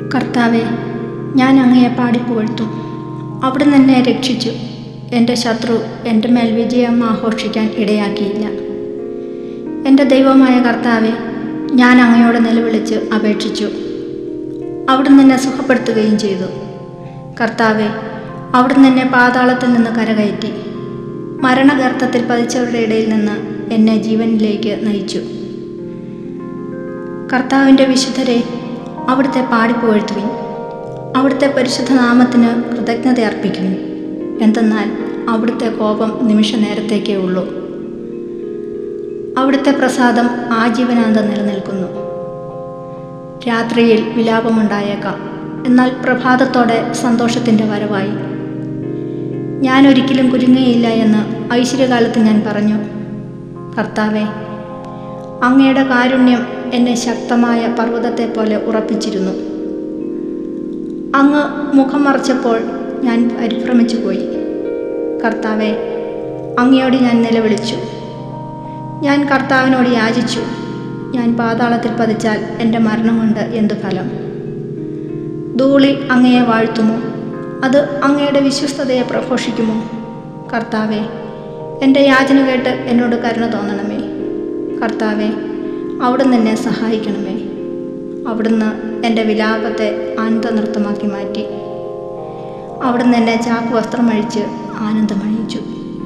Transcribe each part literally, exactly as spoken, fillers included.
കർത്താവേ, ഞാൻ അങ്ങയെ പാടിപ്പുകഴ്ത്തും. അവിടുന്ന് എന്നെ രക്ഷിച്ചു. എൻ്റെ ശത്രു എൻ്റെ മേൽ വിജയം ആഘോഷിക്കാൻ ഇടയാക്കിയില്ല. എൻ്റെ ദൈവമായ കർത്താവേ, ഞാൻ അങ്ങയോട് നിലവിളിച്ച് അപേക്ഷിച്ചു. അവിടുന്ന് എന്നെ സുഖപ്പെടുത്തുകയും ചെയ്തു. കർത്താവേ, അവിടുന്ന് എന്നെ പാതാളത്തിൽ നിന്ന് കരകയറ്റി. മരണഗർത്തത്തിൽ പതിച്ചവരുടെ ഇടയിൽ നിന്ന് എന്നെ ജീവനിലേക്ക് നയിച്ചു. കർത്താവിൻ്റെ വിശുദ്ധരെ, അവിടുത്തെ പാടിപ്പുകഴ്ത്തുവിൻ. അവിടുത്തെ പരിശുദ്ധ നാമത്തിന് കൃതജ്ഞത അർപ്പിക്കുവിൻ. എന്തെന്നാൽ അവിടുത്തെ കോപം നിമിഷ നേരത്തേക്കേ ഉള്ളൂ. അവിടുത്തെ പ്രസാദം ആജീവനാന്തം നിലനിൽക്കുന്നു. രാത്രിയിൽ വിലാപമുണ്ടായേക്കാം, എന്നാൽ പ്രഭാതത്തോടെ സന്തോഷത്തിൻ്റെ വരവായി. ഞാൻ ഒരിക്കലും കുലുങ്ങുകയില്ല എന്ന് ഐശ്വര്യകാലത്ത് ഞാൻ പറഞ്ഞു. കർത്താവേ, അങ്ങയുടെ കാരുണ്യം എന്നെ ശക്തമായ പർവ്വതത്തെ പോലെ ഉറപ്പിച്ചിരുന്നു. അങ്ങ് മുഖം മറച്ചപ്പോൾ ഞാൻ പരിഭ്രമിച്ചു പോയി. കർത്താവേ, അങ്ങയോട് ഞാൻ നിലവിളിച്ചു. ഞാൻ കർത്താവിനോട് യാചിച്ചു. ഞാൻ പാതാളത്തിൽ പതിച്ചാൽ എൻ്റെ മരണം കൊണ്ട് എന്തു ഫലം? ധൂളി അങ്ങയെ വാഴ്ത്തുമോ? അത് അങ്ങയുടെ വിശ്വസ്തതയെ പ്രഘോഷിക്കുമോ? കർത്താവേ, എൻ്റെ യാചന കേട്ട് എന്നോട് കരുണ തോന്നണമേ. കർത്താവേ, അവിടുന്ന് എന്നെ സഹായിക്കണമേ. അവിടുന്ന് എൻ്റെ വിലാപത്തെ ആനന്ദനൃത്തമാക്കി മാറ്റി. അവിടുന്ന് എന്നെ ചാക്ക് വസ്ത്രമഴിച്ച് ആനന്ദമണിയിച്ചു.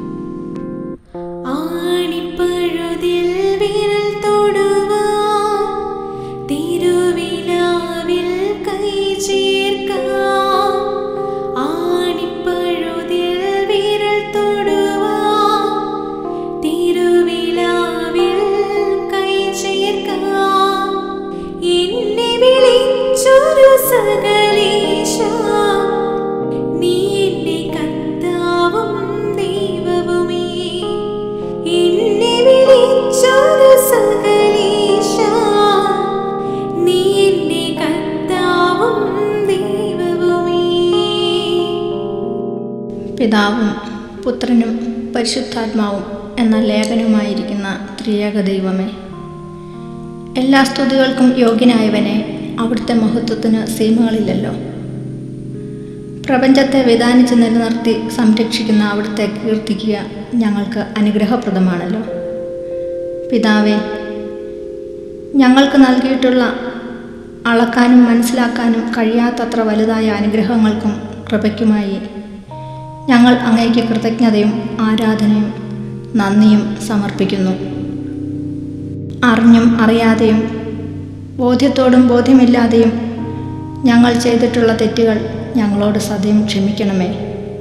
പിതാവും പുത്രനും പരിശുദ്ധാത്മാവും എന്ന ലേഖനവുമായിരിക്കുന്ന ത്രിയേക ദൈവമേ, എല്ലാ സ്തുതികൾക്കും യോഗ്യനായവനെ, അവിടുത്തെ മഹത്വത്തിന് സീമകളില്ലല്ലോ. പ്രപഞ്ചത്തെ വിധാനിച്ച് നിലനിർത്തി സംരക്ഷിക്കുന്ന അവിടുത്തെ കീർത്തിക്കുക ഞങ്ങൾക്ക് അനുഗ്രഹപ്രദമാണല്ലോ. പിതാവേ, ഞങ്ങൾക്ക് നൽകിയിട്ടുള്ള അളക്കാനും മനസ്സിലാക്കാനും കഴിയാത്തത്ര വലുതായ അനുഗ്രഹങ്ങൾക്കും കൃപയ്ക്കുമായി ഞങ്ങൾ അങ്ങേക്ക് കൃതജ്ഞതയും ആരാധനയും നന്ദിയും സമർപ്പിക്കുന്നു. അറിഞ്ഞും അറിയാതെയും ബോധ്യത്തോടും ബോധ്യമില്ലാതെയും ഞങ്ങൾ ചെയ്തിട്ടുള്ള തെറ്റുകൾ ഞങ്ങളോട് സദയം ക്ഷമിക്കണമേ.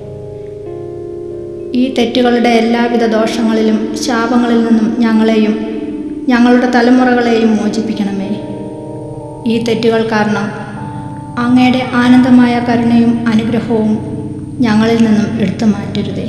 ഈ തെറ്റുകളുടെ എല്ലാവിധ ദോഷങ്ങളിലും ശാപങ്ങളിൽ നിന്നും ഞങ്ങളെയും ഞങ്ങളുടെ തലമുറകളെയും മോചിപ്പിക്കണമേ. ഈ തെറ്റുകൾ കാരണം അങ്ങയുടെ ആനന്ദമായ കരുണയും അനുഗ്രഹവും ഞങ്ങളിൽ നിന്നും എടുത്തു മാറ്റരുതേ.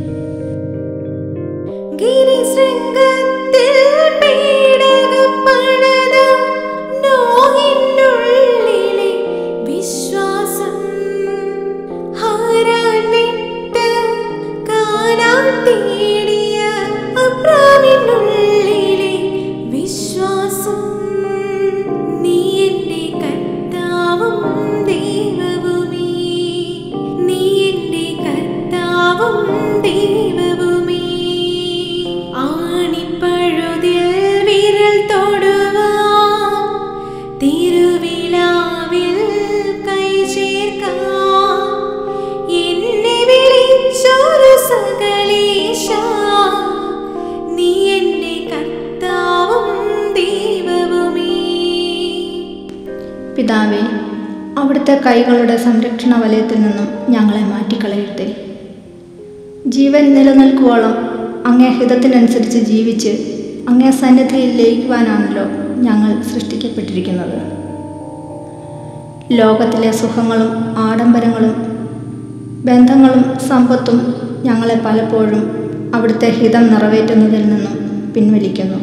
പിതാവേ, അവിടുത്തെ കൈകളുടെ സംരക്ഷണ വലയത്തിൽ നിന്നും ഞങ്ങളെ മാറ്റിക്കളയരുതേ. ജീവൻ നിലനിൽക്കുവോളം അങ്ങേ ഹിതത്തിനനുസരിച്ച് ജീവിച്ച് അങ്ങേ സന്നിധിയിൽ ലയിക്കുവാനാണല്ലോ ഞങ്ങൾ സൃഷ്ടിക്കപ്പെട്ടിരിക്കുന്നത്. ലോകത്തിലെ സുഖങ്ങളും ആഡംബരങ്ങളും ബന്ധങ്ങളും സമ്പത്തും ഞങ്ങളെ പലപ്പോഴും അവിടുത്തെ ഹിതം നിറവേറ്റുന്നതിൽ നിന്നും പിൻവലിക്കുന്നു.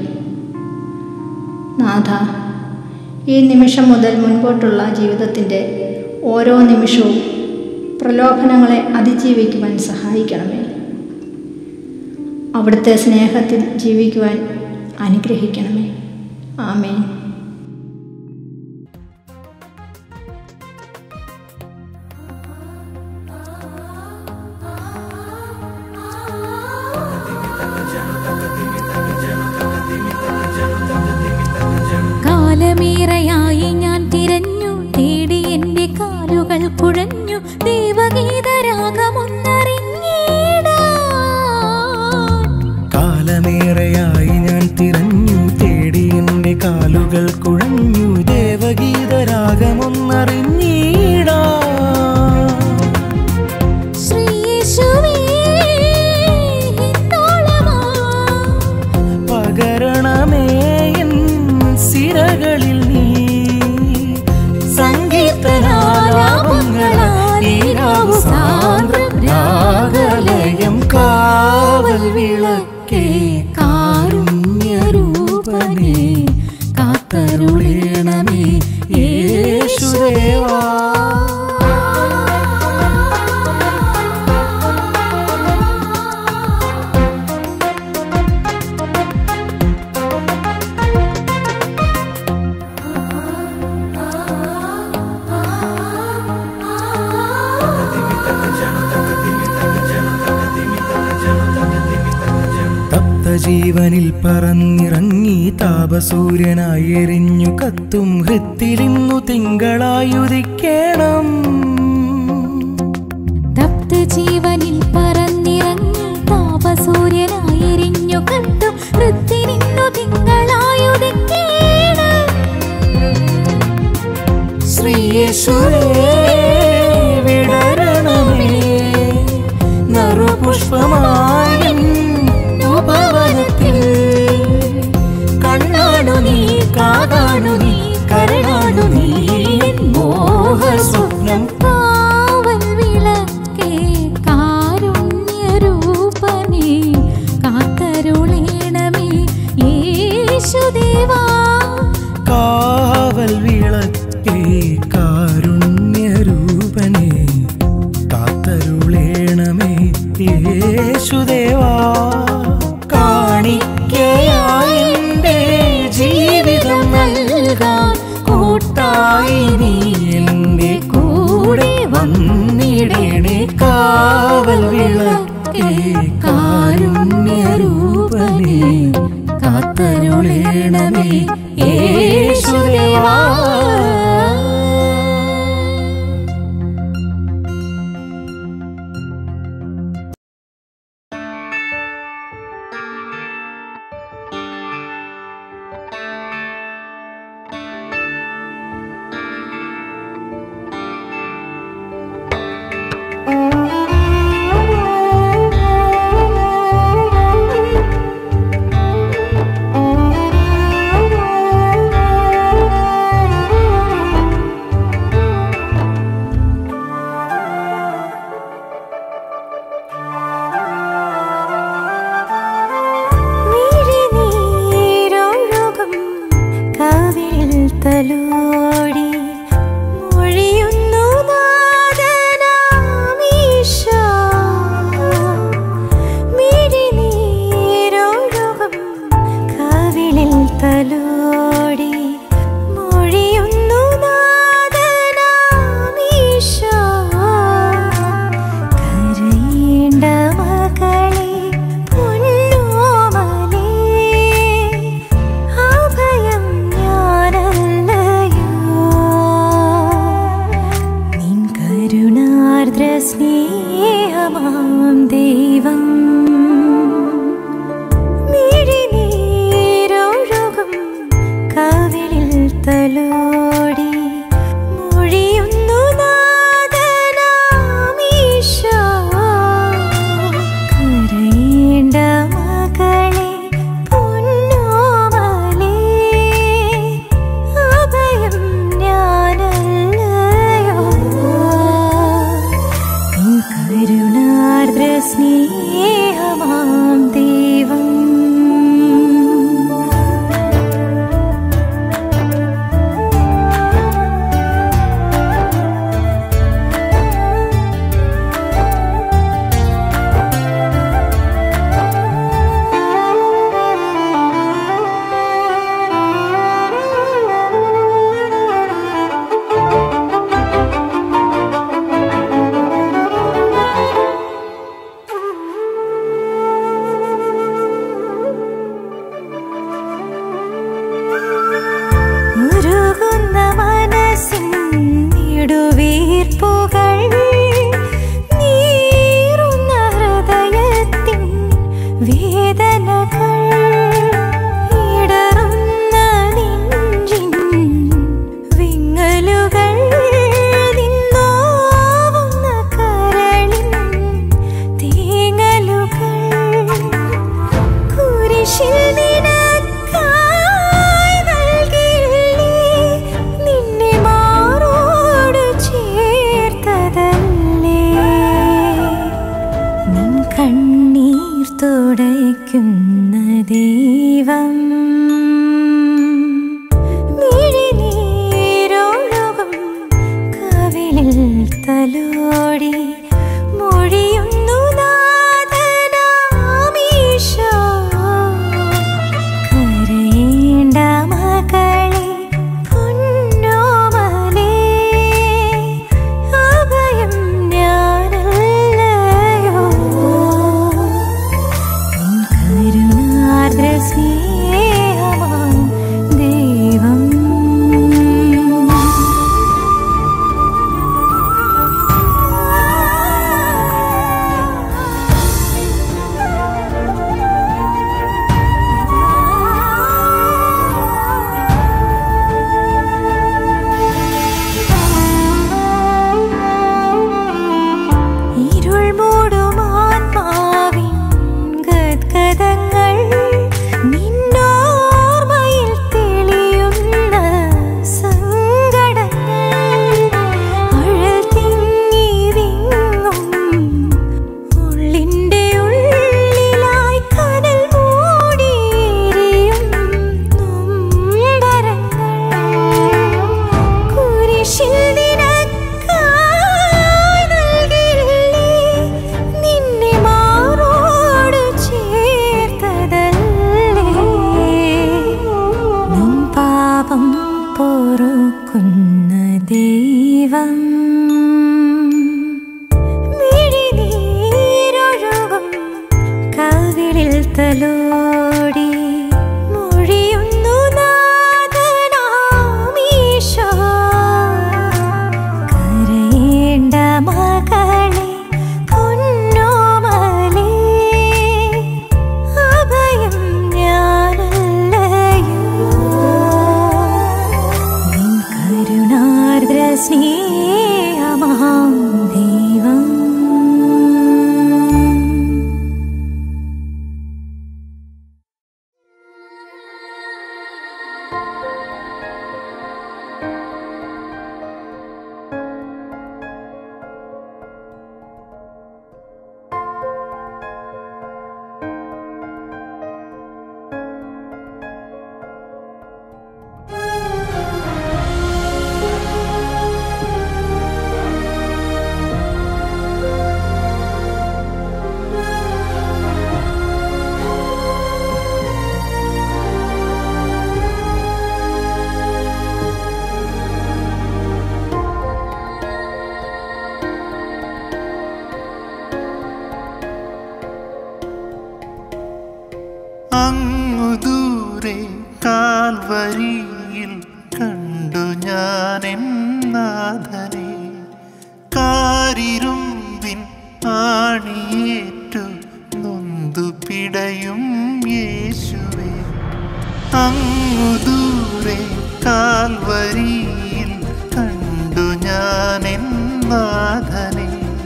നാഥ, ഈ നിമിഷം മുതൽ മുൻപോട്ടുള്ള ജീവിതത്തിൻ്റെ ഓരോ നിമിഷവും പ്രലോഭനങ്ങളെ അതിജീവിക്കുവാൻ സഹായിക്കണമേ. അവിടുത്തെ സ്നേഹത്തിൽ ജീവിക്കുവാൻ അനുഗ്രഹിക്കണമേ. ആമേൻ. കാലമേറെയായി ഞാൻ തിരഞ്ഞു തേടി എൻ്റെ കാലുകൾ കുഴഞ്ഞു ദേവഗീതരാഗമൊന്നറിഞ്ഞിടാൻ. കാലമേറെയായി ഞാൻ തിരഞ്ഞു തേടി എൻ്റെ കാലുകൾ കുഴഞ്ഞു ദേവഗീതരാഗമൊന്നറിഞ്ഞിടാൻ. ശ്രീയേശുവേ പകരണമേ എൻ സിരകളിൽ നീ സങ്കീർത്തനാലാപങ്ങളാലീരാവു സാന്ദ്രം രാഗലയം. കാവൽ വിളക്കേ കാരുണ്യരൂപനേ കാത്തരുളേണമേ യേശുദേവാ. ജീവനിൽ പറന്നിറങ്ങി താപസൂര്യനായി എരിഞ്ഞു കത്തും ഹൃത്തിലിന്നു തിങ്കളായുദിക്കണം. തപ്ത ജീവനിൽ പറന്നിറങ്ങി താപസൂര്യനായി എരിഞ്ഞു കത്തും ഹൃത്തിലിന്നു തിങ്കളായുദിക്കണം. ശ്രീയേശുവേ വിടരണമേ നറുപുഷ്പമായി ഭവനത്തിൽ. കണ്ണാണു നീ കാതാണു നീ കരളാണു നീ മോഹ സ്വപ്നം. കാവൽ വിളക്കേ കാരുണ്യരൂപനേ കാത്തരുളേണമേ യേശുദേവാ. കാവൽ വിളക്കേ കാരുണ്യരൂപനേ കാത്തരുളേണമേ യേശുദേവാ. കാണിക്കയായെന്റെ ജീവിതം നൽകാൻ കൂട്ടായി നീ എൻ്റെ കൂടെ വന്നിടണേ. കാവൽ വിളക്കേ കാരുണ്യരൂപനേ കാത്തരുളേണമേ യേശുദേവാ. തലോടി മൊഴിയുന്നു നാദനാമീശ. മിഴിനീരൊഴുകും കവിളിൽ തലോടി മൊഴിയുന്നു നാദനാമീശ. കരയേണ്ട മകളെ പൊന്നോമലേ അഭയം സ്നേഹമാം ദൈവം. മിഴിനീരൊഴുകും കവിളിൽ തലോടി മൊഴിയുന്നു നാദനാമീശ. കരയേണ്ട മകളെ പൊന്നോമലേ അഭയം ഞാനല്ലയോ. കരുണാർദ്ര സ്നേഹ അങ്ങു ദൂരെ കാൽവരിയിൽ കണ്ടു ഞാനെൻ നാഥനെ. കാരിരുമ്പിൻ ആണിയേറ്റു നൊന്തു പിടയും യേശുവേ. അങ്ങു ദൂരെ കാൽവരിയിൽ കണ്ടു ഞാനെൻ നാഥനെ.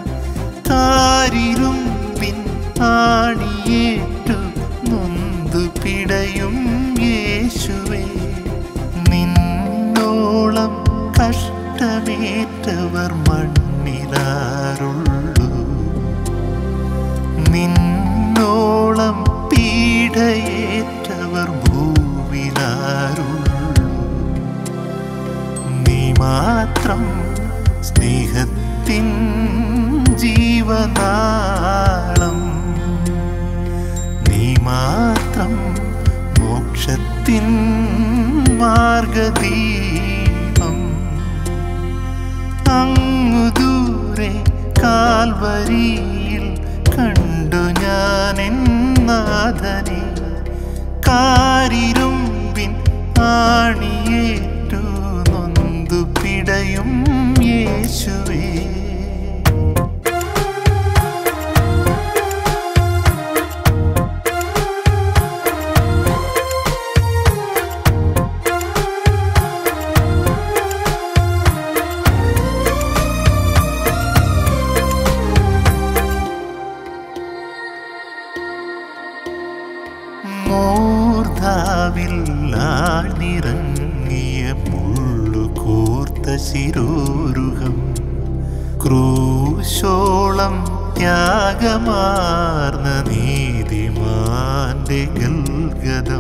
കാരിരുമ്പിൻ ആണിയേറ്റു നൊന്തു പിടയും യേശുവേ. നിന്നോളം കഷ്ടമേറ്റവർ മണ്ണിലാരുള്ളൂ, നിന്നോളം പീഡയേറ്റവർ ഭൂവിലാരുള്ളൂ. നീ മാത്രം സ്നേഹത്തിൻ ജീവനാളം, നീ മാത്രം മോക്ഷത്തിൻ മാർഗദീപം. അങ്ങു ദൂരെ കാൽവരിയിൽ കണ്ടു ഞാനെൻ നാഥനെ. കാരിരുമ്പിൻ ആണിയേറ്റു നൊന്തു പിടയും യേശുവേ. മൂർധാവിലാണിറങ്ങിയ മുള്ളുകോർത്ത ശിരോരുഹം, ക്രൂശോളം ത്യാഗമാർന്ന നീതിമാന്റെ ഗൽഗതം.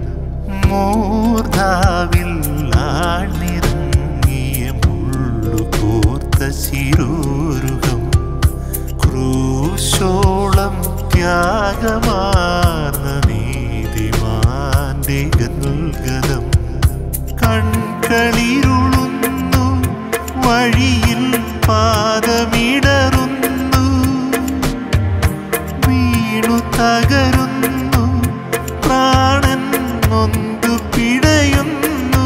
മൂർധാവിലാണിറങ്ങിയ മുള്ളുകോർത്ത ശിരോരുഹം, ക്രൂശോളം ത്യാഗമാർന്ന നീതിമാന്റെ ഗൽഗതം. കൺകളിരുളുന്നു, വഴിയിൽ പാദമിടറുന്നു, വീണു തകരുന്നു, പ്രാണൻ നൊന്തു പിടയുന്നു.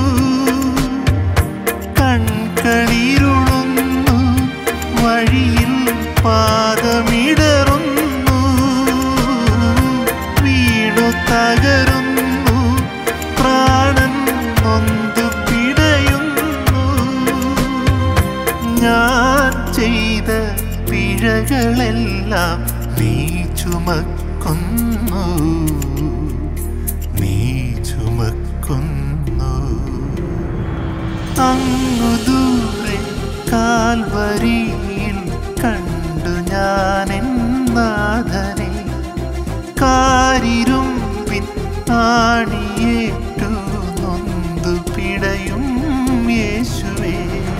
കൺകളിരുളുന്നു, വഴിയിൽ പാദമിടറുന്നു, വീണു തകരുന്നു, പ്രാണൻ നൊന്തു പിടയുന്നു. ഞാൻ ചെയ്ത പിഴകളെല്ലാം നീ ചുമക്കുന്നു, നീ ചുമക്കുന്നു. അങ്ങു ദൂരെ കാൽവരിയിൽ കണ്ടു ഞാനെൻ നാഥനെ. കാരിരുമ്പിൻ ആണിയേറ്റു നൊന്തു പിടയും യേശുവേ.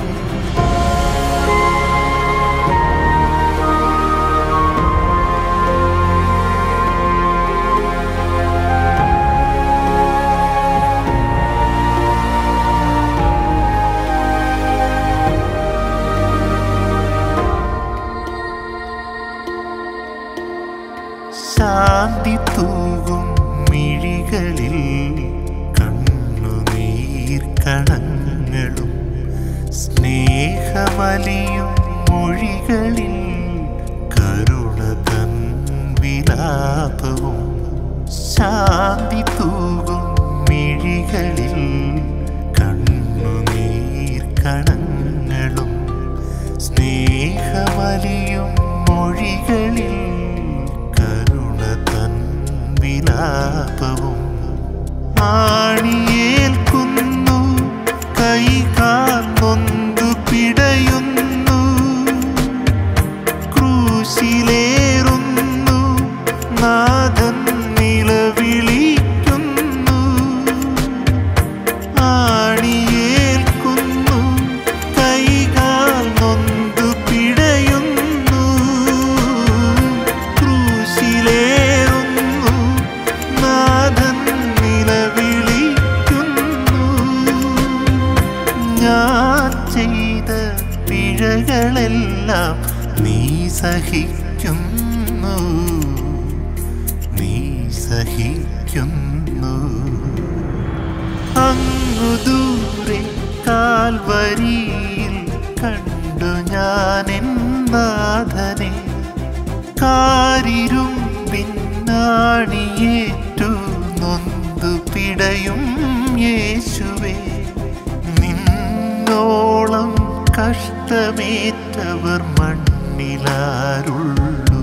ശാന്തി തൂകും മിഴികളിൽ കണ്ണുനീർ കണങ്ങളും, സ്നേഹമലിയും മൊഴികളിൽ കരുണ തൻ വിലാപവും. ശാന്തി തൂകും മിഴികളിൽ കണ്ണുനീർ കണങ്ങളും, സ്നേഹമലിയും മൊഴികളിൽ വിലാപവും. ആണിയേൽക്കുന്നു, കൈകാൽ നൊന്തു പിടയുന്നു, ക്രൂശിലേറുന്നു, നാഥൻ നിലവിളിക്കുന്നു. ആണിയേൽക്കുന്നു, കൈകാൽ നൊന്തു പിടയുന്നു, ക്രൂശിലേറുന്നു, നാഥൻ നിലവിളിക്കുന്നു. ഞാൻ ചെയ്ത പിഴകളെല്ലാം നീ സഹിക്കുന്നു, നീ സഹിക്കുന്നു. വിളിക്കുന്നു. അങ്ങു ദൂരെ കാൽവരിയിൽ കണ്ടു ഞാനെൻ നാഥനെ, കാരിരുമ്പിൻ നാണിയേറ്റു നൊന്തു പിടയും യേശുവേ. നിന്നോളം കഷ്ടമേറ്റവർ മണ്ണിലാരുള്ളൂ,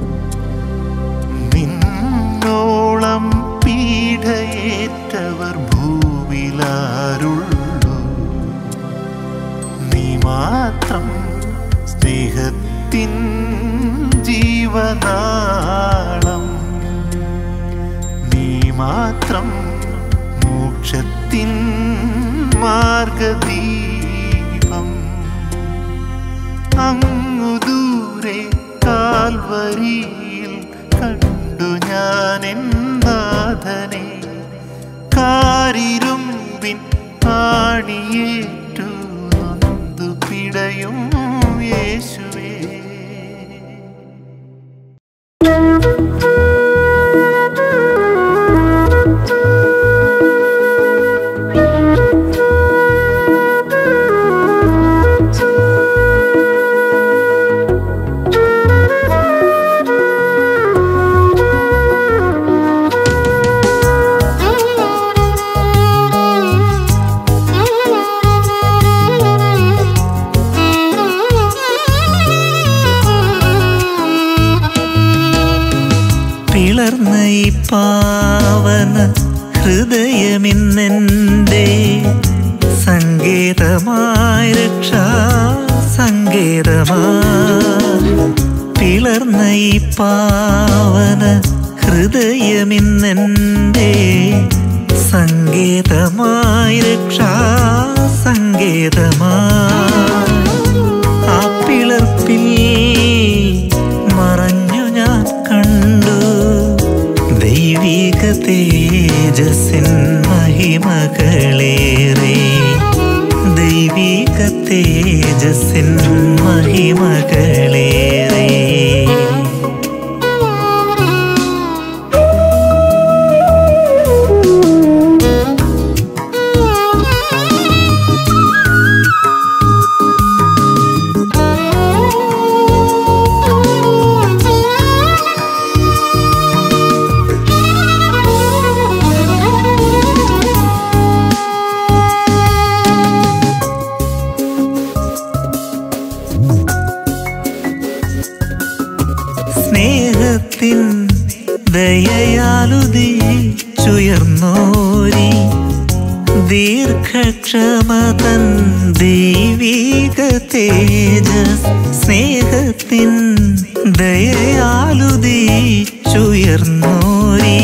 നിന്നോളം പീഡയേറ്റവർ ഭൂവിലാരുള്ളൂ. നീ മാത്രം സ്നേഹത്തിൻ ജീവനാളം, നീ മാത്രം മോക്ഷത്തിൻ മാർഗദീപം. അങ്ങു ദൂരെ കാൽവരിയിൽ കണ്ടു ഞാനെൻ നാഥനെ, കാരിരുമ്പിൻ ആണിയേറ്റു നൊന്തു പിടയും യേശുവേ. പിളർന്ന ഈ പാവന ഹൃദയമിന്നെൻ്റെ സങ്കേതമായി, രക്ഷാ സങ്കേതമായി. പിളർന്ന ഈ പാവന ഹൃദയമിന്നെൻ്റെ സങ്കേതമായി, രക്ഷാ സങ്കേതമായി. ആ പിളർപ്പിൽ മറഞ്ഞു ഞാൻ കണ്ടു ദൈവിക തേജസ്സിൻ മഹിമകളേറെ, ദൈവിക തേജസ്സിൻ മഹിമകളേറെ. സ്നേഹത്തിൻ ദയയാലുദിച്ചുയർന്നോരി ദീർഘക്ഷമതൻ ദൈവിക തേജസ്. സ്നേഹത്തിൻ ദയയാലുദിച്ചുയർന്നോരി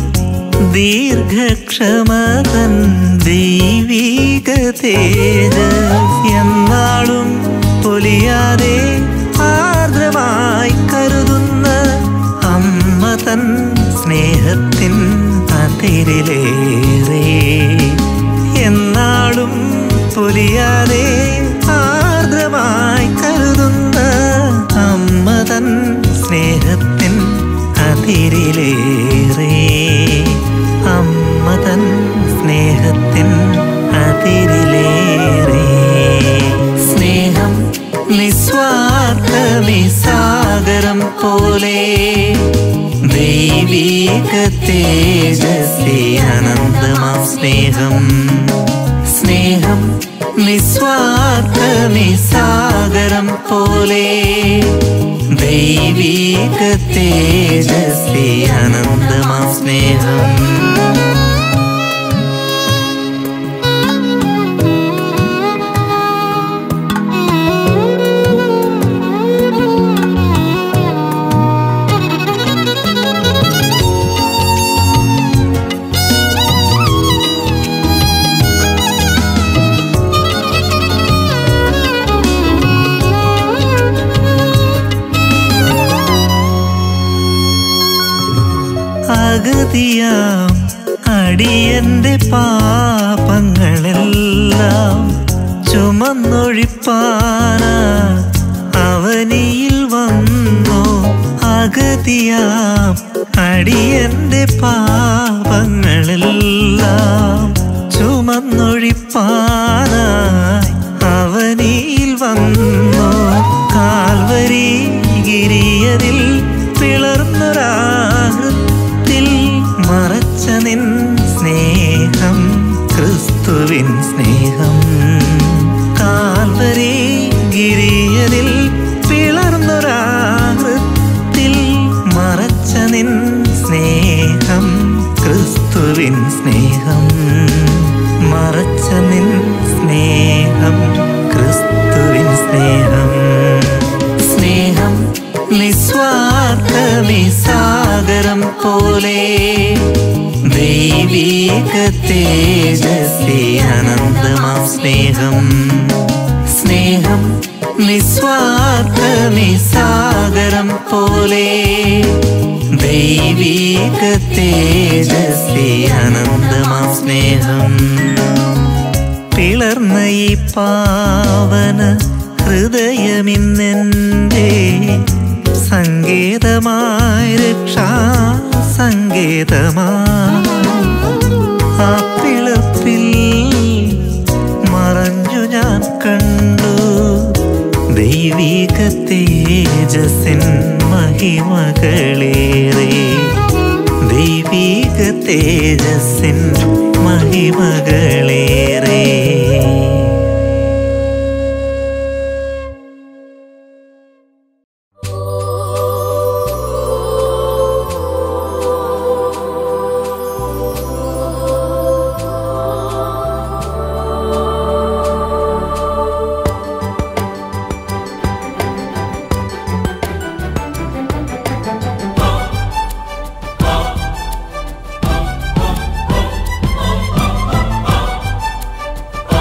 ദീർഘക്ഷമതൻ ദൈവിക തേജസ്. എന്നാളും പൊലിയാതെ ആർദ്രമായി കരുതുന്ന അമ്മ തൻ സ്നേഹത്തിൻ അതിരിലേറെ, എന്നാളും പൊലിയാതെ ആർദ്രമായി കരുതുന്ന അമ്മ തൻ സ്നേഹത്തിൻ അതിരിലേറെ, അമ്മ തൻ സ്നേഹത്തിൻ അതിരിലേറെ. സ്നേഹം നിസ്വാർത്ഥമി സാഗരം പോലെ, ദൈവിക തേജസ്സി അനന്തമാം സ്നേഹം. സ്നേഹം നിസ്വാർത്ഥമി സാഗരം പോലെ, ദൈവിക തേജസ്സി അനന്തമാം സ്നേഹം. അഗതിയാം അടിയന്റെ പാപങ്ങളെല്ലാം ചുമന്നൊഴിപ്പാനാ അവനിയിൽ വന്നു. അഗതിയാം അടിയന്റെ പാപങ്ങളെല്ലാം ചുമന്നൊഴിപ്പാനായി അവനിൽ വന്നു. കാൽവരി ഗിരിയതിൽ പിളർന്നൊരാഹൃത്തിൽ മറച്ച നിൻ സ്നേഹം ക്രിസ്തുവിൻ സ്നേഹം. കാൽവരി ഗിരിയതിൽ പിളർന്നൊരാഹൃത്തിൽ മറച്ച നിൻ സ്നേഹം ക്രിസ്തുവിൻ സ്നേഹം. മറച്ച നിൻ സ്നേഹം ക്രിസ്തുവിൻ സ്നേഹം. സ്നേഹം നിസ്വാർത്ഥമി സാഗരം പോലെ ദൈവീക തേജസ്സി അനന്തമാം സ്നേഹം. സ്നേഹം നിസ്വാർത്ഥമി സാഗരം പോലെ ദൈവീക തേജസ്സി അനന്തമാം സ്നേഹം. പിളർന്ന ഈ പാവന ഹൃദയമിന്നെൻ്റെ സങ്കേതമായി രക്ഷാ സങ്കേതമായി. ആ പിളർപ്പിൽ മറഞ്ഞു ഞാൻ കണ്ടു ദൈവിക തേജസ്സിൻ മഹിമകളേറെ. ദൈവിക തേജസ്സിൻ മഹിമകളേറെ. Oh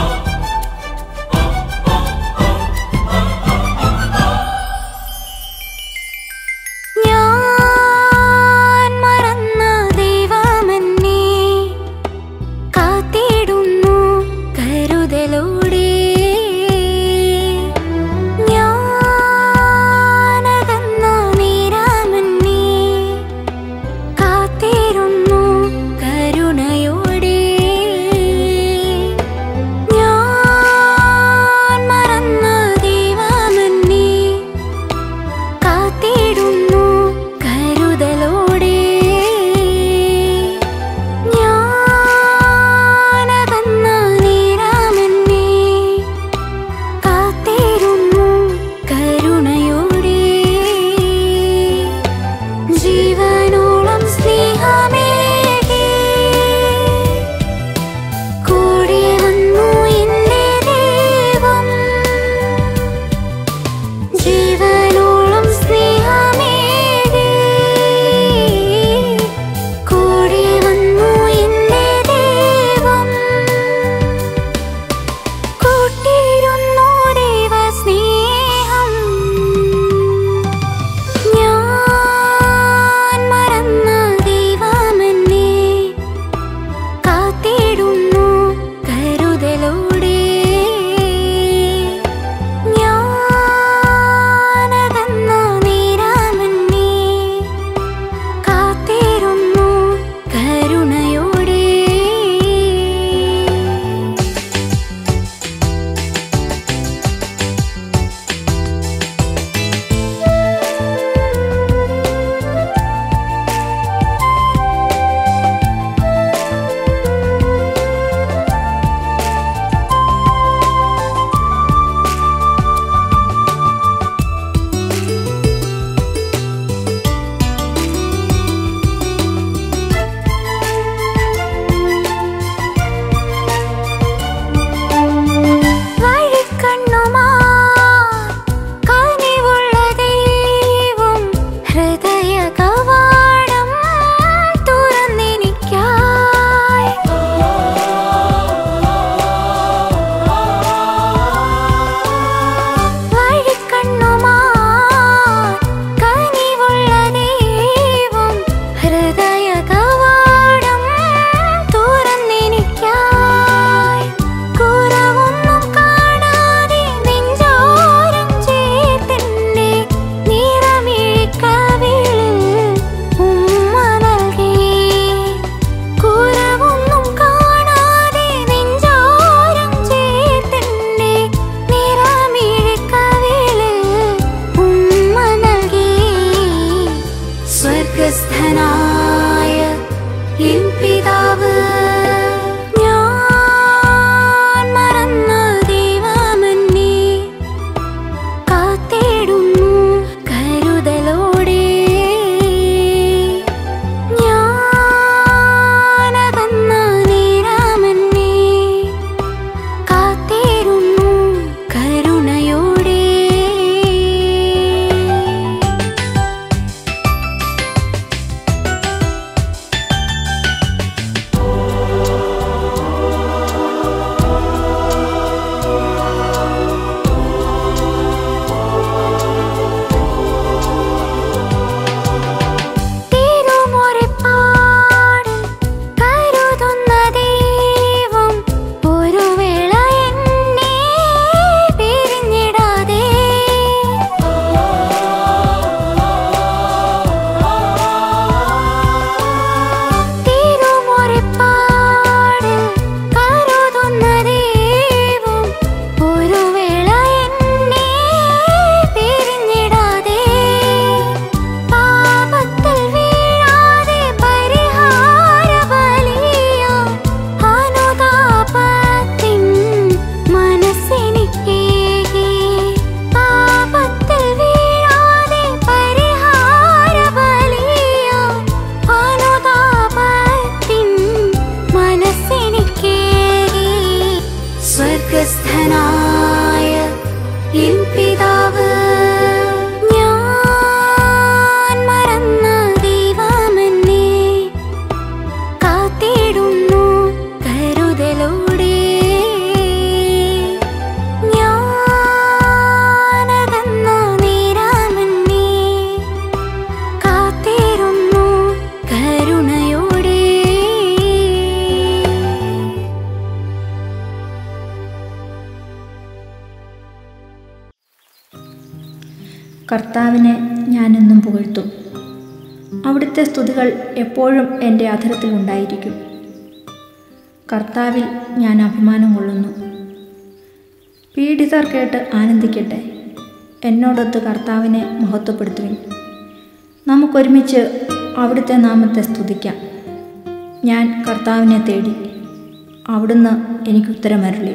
കർത്താവിനെ ഞാനെന്നും പുകഴ്ത്തും. അവിടുത്തെ സ്തുതികൾ എപ്പോഴും എൻ്റെ അധരത്തിലുണ്ടായിരിക്കും. കർത്താവിൽ ഞാൻ അഭിമാനം കൊള്ളുന്നു. പീഡിതർ കേട്ട് ആനന്ദിക്കട്ടെ. എന്നോടൊത്ത് കർത്താവിനെ മഹത്വപ്പെടുത്തുവിൻ. നമുക്കൊരുമിച്ച് അവിടുത്തെ നാമത്തെ സ്തുതിക്കാം. ഞാൻ കർത്താവിനെ തേടി, അവിടുന്ന് എനിക്ക് ഉത്തരമരുളി.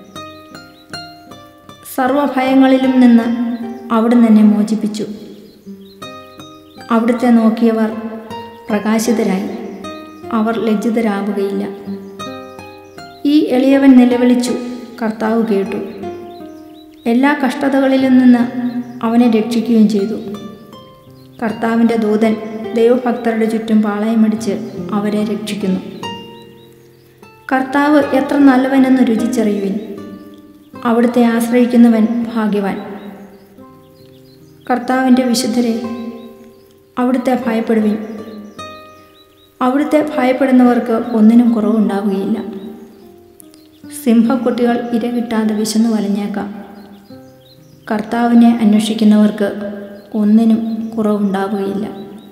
സർവഭയങ്ങളിലും നിന്ന് അവിടുന്ന് എന്നെ മോചിപ്പിച്ചു. അവിടുത്തെ നോക്കിയവർ പ്രകാശിതരായി, അവർ ലജ്ജിതരാവുകയില്ല. ഈ എളിയവൻ നിലവിളിച്ചു, കർത്താവ് കേട്ടു. എല്ലാ കഷ്ടതകളിലും നിന്ന് അവനെ രക്ഷിക്കുകയും ചെയ്തു. കർത്താവിൻ്റെ ദൂതൻ ദൈവഭക്തരുടെ ചുറ്റും പാളയമടിച്ച് അവരെ രക്ഷിക്കുന്നു. കർത്താവ് എത്ര നല്ലവനെന്ന് രുചിച്ചറിയുവിൻ. അവിടുത്തെ ആശ്രയിക്കുന്നവൻ ഭാഗ്യവാൻ. കർത്താവിൻ്റെ വിശുദ്ധരെ, അവിടുത്തെ ഭയപ്പെടുവിൻ. അവിടുത്തെ ഭയപ്പെടുന്നവർക്ക് ഒന്നിനും കുറവുണ്ടാവുകയില്ല. സിംഹക്കുട്ടികൾ ഇര കിട്ടാതെ വിശന്നു വലഞ്ഞേക്കാം. കർത്താവിനെ അന്വേഷിക്കുന്നവർക്ക് ഒന്നിനും കുറവുണ്ടാവുകയില്ല.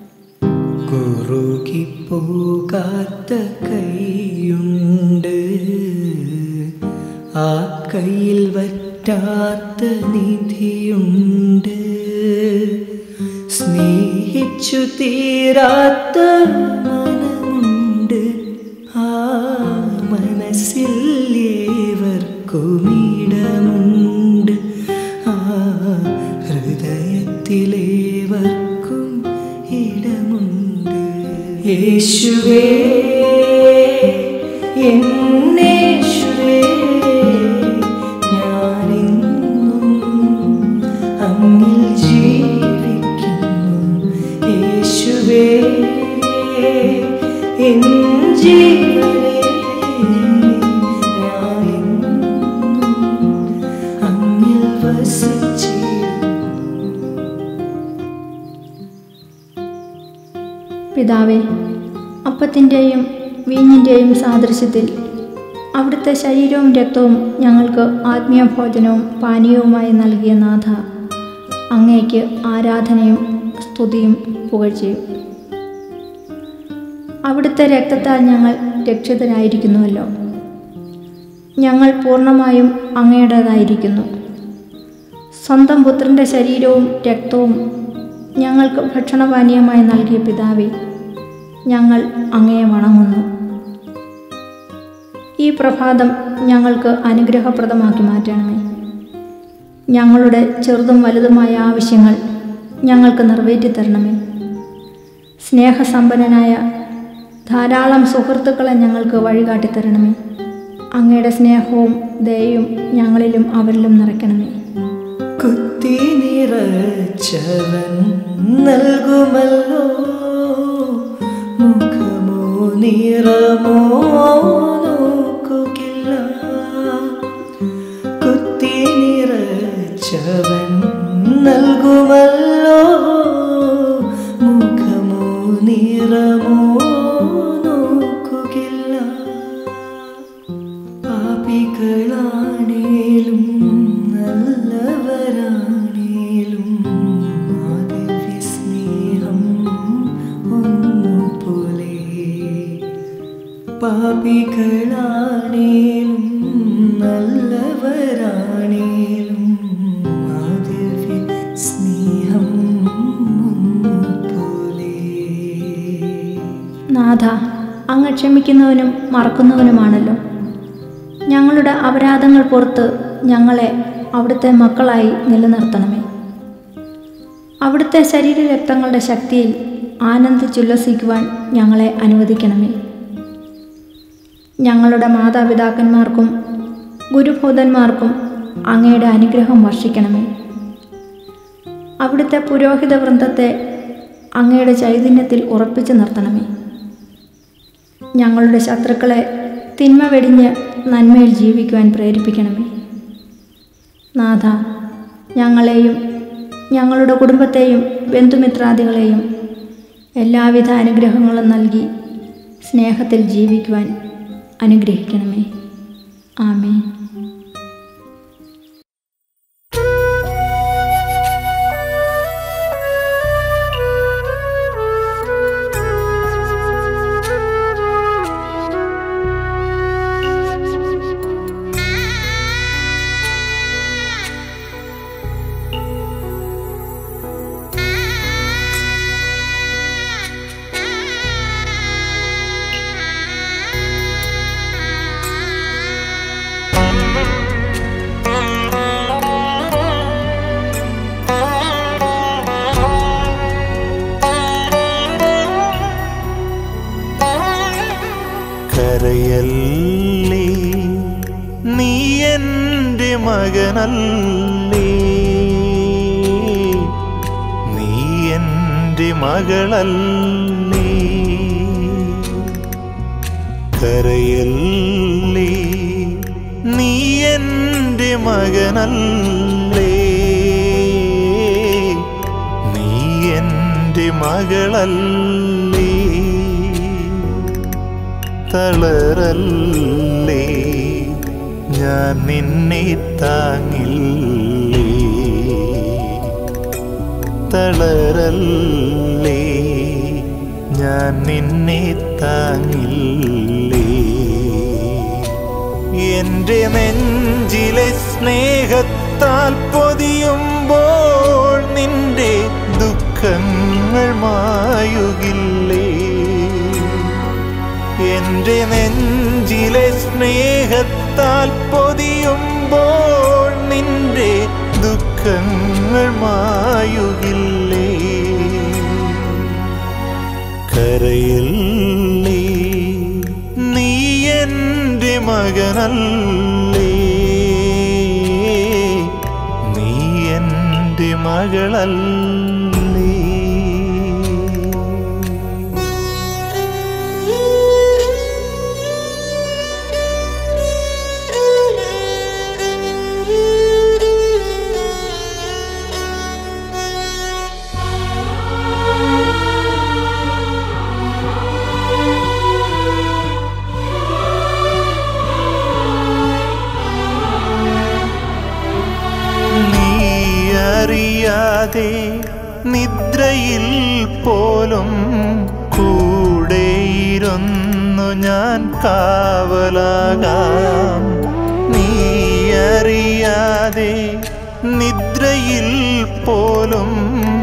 കുറുകിപ്പോകാത്ത കൈയുണ്ട്, ആ കയ്യിൽ വറ്റാത്ത നിധിയുണ്ട്. സ്നേഹിച്ചു തീരാത്ത മനമുണ്ട്, ആ മനസ്സിൽ ഏവർക്കുമിടമുണ്ട്. ആ ഹൃദയത്തിലേവർക്കും ഇടമുണ്ട്. യേശുവേ, എന്നേശുവേ, ഞാനെന്നും അങ്ങിൽ ജീവിക്കുന്നു. യേശുവേ, എൻ ജീവനേ, ഞാനെന്നും അങ്ങിൽ വസിച്ചിരുന്നു. പിതാവേ, അപ്പത്തിൻ്റെയും വീഞ്ഞിൻ്റെയും സാദൃശ്യത്തിൽ അവിടുത്തെ ശരീരവും രക്തവും ഞങ്ങൾക്ക് ആത്മീയ ഭോജനവും പാനീയവുമായി നൽകിയ നാഥ, അങ്ങേക്ക് ആരാധനയും സ്തുതിയും പുകഴ്ചയും. അവിടുത്തെ രക്തത്താൽ ഞങ്ങൾ രക്ഷിതരായിരിക്കുന്നുവല്ലോ. ഞങ്ങൾ പൂർണ്ണമായും അങ്ങയുടേതായിരിക്കുന്നു. സ്വന്തം പുത്രൻ്റെ ശരീരവും രക്തവും ഞങ്ങൾക്ക് ഭക്ഷണപാനീയമായി നൽകിയ പിതാവേ, ഞങ്ങൾ അങ്ങയെ വണങ്ങുന്നു. ഈ പ്രഭാതം ഞങ്ങൾക്ക് അനുഗ്രഹപ്രദമാക്കി മാറ്റണമേ. ഞങ്ങളുടെ ചെറുതും വലുതുമായ ആവശ്യങ്ങൾ ഞങ്ങൾക്ക് നിറവേറ്റിത്തരണമേ. സ്നേഹസമ്പന്നനായ ധാരാളം സുഹൃത്തുക്കളെ ഞങ്ങൾക്ക് വഴികാട്ടിത്തരണമേ. അങ്ങയുടെ സ്നേഹവും ദയയും ഞങ്ങളിലും അവരിലും നിറയ്ക്കണമേ. കുത്തി നിറച്ചവൻ നൽകുമല്ലോ, മുഖമോ നിറമോ നോക്കുകയില്ല. കുത്തി നിറച്ചവൻ നൽകുമല്ലോ, മുഖമോ നിറമോ നോക്കുകയില്ല. പാപികളാണേലും നല്ലവരാണേലും മാധവ്യ സ്നേഹം ഒന്നുപോലെ. പാപികളാണേലും നല്ലവരാണേലും മാധവ്യ സ്നേഹം ഒന്നുപോലെ. നാഥ, അങ്ങ് ക്ഷമിക്കുന്നവനും മറക്കുന്നവനുമാണല്ലോ. ഞങ്ങളുടെ അപരാധങ്ങൾ പുറത്ത് ഞങ്ങളെ അവിടുത്തെ മക്കളായി നിലനിർത്തണമേ. അവിടുത്തെ ശരീരരക്തങ്ങളുടെ ശക്തിയിൽ ആനന്ദിച്ചുല്ലസിക്കുവാൻ ഞങ്ങളെ അനുവദിക്കണമേ. ഞങ്ങളുടെ മാതാപിതാക്കന്മാർക്കും ഗുരുഭൂതന്മാർക്കും അങ്ങയുടെ അനുഗ്രഹം വർഷിക്കണമേ. അവിടുത്തെ പുരോഹിത വൃന്ദത്തെ അങ്ങയുടെ ചൈതന്യത്തിൽ ഉറപ്പിച്ചു നിർത്തണമേ. ഞങ്ങളുടെ ശത്രുക്കളെ തിന്മ വെടിഞ്ഞ് നന്മയിൽ ജീവിക്കുവാൻ പ്രേരിപ്പിക്കണമേ. നാഥ, ഞങ്ങളെയും ഞങ്ങളുടെ കുടുംബത്തെയും ബന്ധുമിത്രാദികളെയും എല്ലാവിധ അനുഗ്രഹങ്ങളും നൽകി സ്നേഹത്തിൽ ജീവിക്കുവാൻ അനുഗ്രഹിക്കണമേ. ആമേൻ. മകനല്ലേ, നീ എൻ്റെ മകളല്ലേ. കരയല്ലേ, നീ എൻ്റെ മകനല്ലേ, നീ എൻ്റെ മകളല്ലേ. തളരല്ലേ, ഞാൻ നിന്നെ താങ്ങില്ലേ. തളരല്ലേ, ഞാൻ നിന്നെ താങ്ങില്ലേ. എൻ്റെ നെഞ്ചിലെ സ്നേഹത്താൽ പൊതിയുമ്പോൾ നിന്റെ ദുഃഖങ്ങൾ മായുകില്ലേ. എൻ്റെ നെഞ്ചിലെ സ്നേഹത്താൽ പൊതിയുമ്പോൾ നിന്റെ ദുഃഖങ്ങൾ മായുകില്ലേ. കരയല്ലേ, നീ എൻ്റെ മകനല്ലേ, നീ എൻ്റെ മകളല്ലേ. അറിയാതെ നിദ്രയിൽ പോലും കൂടെയിരുന്നു ഞാൻ കാവലാകാം. നീ അറിയാതെ നിദ്രയിൽ പോലും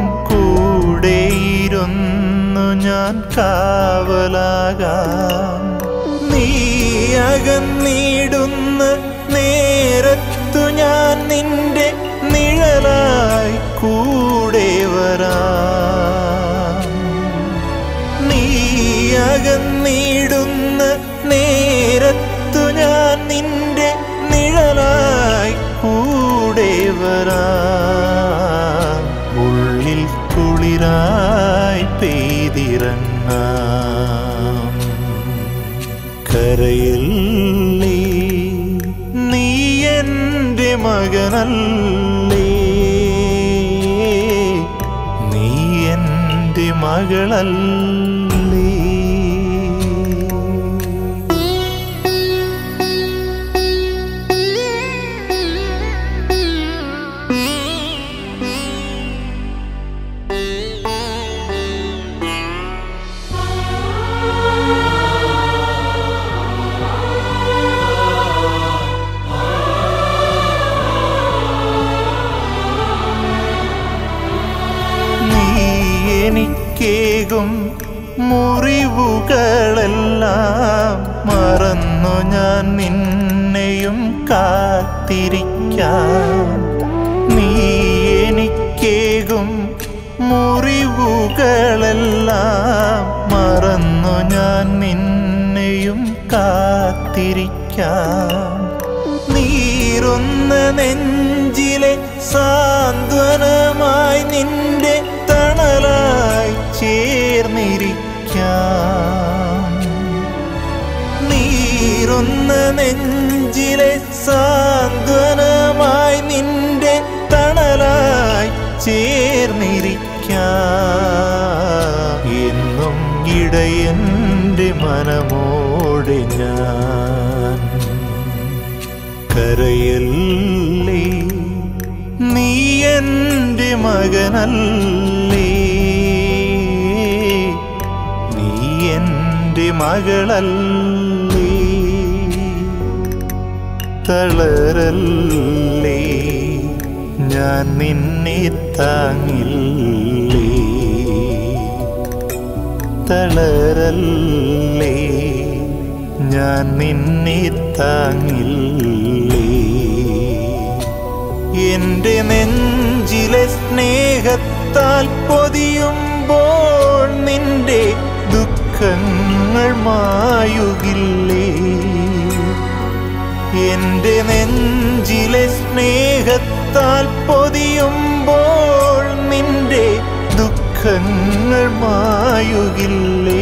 കൂടെയിരുന്നു ഞാൻ കാവലാകാം. നീ അകന്നിടുന്ന നേരത്തു ഞാൻ നിന്റെ നിഴലായി കൂടെ വരാം. നീ അകന്നിടുന്ന നേരത്തു ഞാൻ നിന്റെ നിഴലായി കൂടെ വരാം. ഉള്ളിൽ കുളിരായി പെയ്തിറങ്ങാം. കരയല്ലേ, നീ എൻ്റെ മകനല്ലേ, നീ എൻ്റെ മകളല്ലേ. എനിക്കേകും മുറിവുകളെല്ലാം മറന്നു ഞാൻ നിന്നെയും കാത്തിരിക്കാം. നീ എനിക്കേകും മുറിവുകളെല്ലാം മറന്നു ഞാൻ നിന്നെയും കാത്തിരിക്കാം. നീറുന്ന നെഞ്ചിലെ സാന്ത്വനമായി നിന്റെ തണലായി ചേർന്നിരിക്കാം. നീറുന്ന നെഞ്ചിലെ സാന്ത്വനമായി നിന്റെ തണലായി ചേർന്നിരിക്കാം. എന്നും ഇടയൻ്റെ മനമോടെ ഞാൻ. കരയല്ലേ, നീ എൻ്റെ മകനല്ലേ, നീ എൻ്റെ മകളല്ലേ. തളരല്ലേ, ഞാൻ നിന്നെ താങ്ങില്ലേ. തളരല്ലേ, ഞാൻ നിന്നെ താങ്ങില്ലേ. എൻ്റെ നെഞ്ചിലെ സ്നേഹത്താൽ പൊതിയുമ്പോൾ നിന്റെ ദുഃഖങ്ങൾ മായുകില്ലേ. എന്റെ നെഞ്ചിലെ സ്നേഹത്താൽ പൊതിയുമ്പോൾ നിന്റെ ദുഃഖങ്ങൾ മായുകില്ലേ?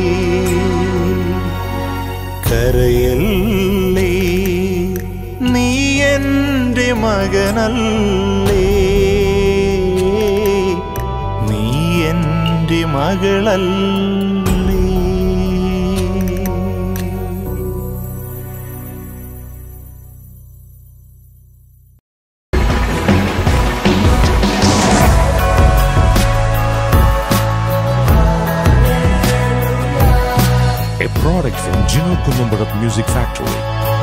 കരയല്ലേ, നീ എൻ്റെ മകനല്ലേ, നീ എൻ്റെ മകളല്ലേ. A product from Gino Columbarat Music Factory.